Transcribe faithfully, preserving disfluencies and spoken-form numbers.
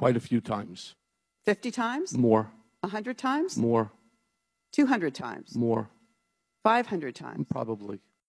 Quite a few times. fifty times? More. one hundred times? More. two hundred times? More. five hundred times? Probably.